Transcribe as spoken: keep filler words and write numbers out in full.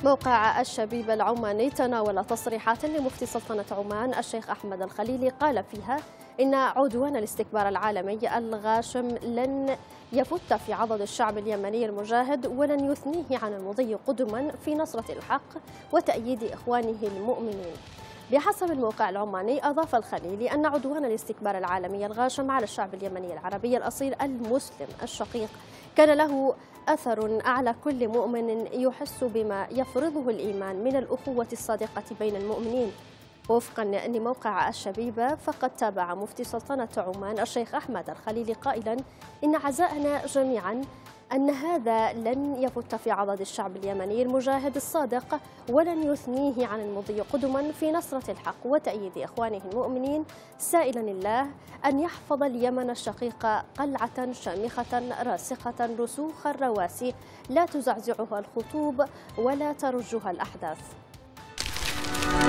موقع الشبيبة العماني تناول تصريحات لمفتي سلطنة عمان الشيخ أحمد الخليلي قال فيها إن عدوان الاستكبار العالمي الغاشم لن يفت في عضد الشعب اليمني المجاهد ولن يثنيه عن المضي قدما في نصرة الحق وتأييد إخوانه المؤمنين. بحسب الموقع العماني أضاف الخليلي أن عدوان الاستكبار العالمي الغاشم على الشعب اليمني العربي الأصيل المسلم الشقيق كان له أثر على كل مؤمن يحس بما يفرضه الإيمان من الأخوة الصادقة بين المؤمنين. وفقا لموقع الشبيبة فقد تابع مفتي سلطنة عمان الشيخ أحمد الخليلي قائلا إن عزاءنا جميعا أن هذا لن يفت في عضد الشعب اليمني المجاهد الصادق ولن يثنيه عن المضي قدما في نصرة الحق وتأييد إخوانه المؤمنين، سائلا الله أن يحفظ اليمن الشقيقة قلعة شامخة راسخة رسوخ الرواسي لا تزعزعها الخطوب ولا ترجها الأحداث.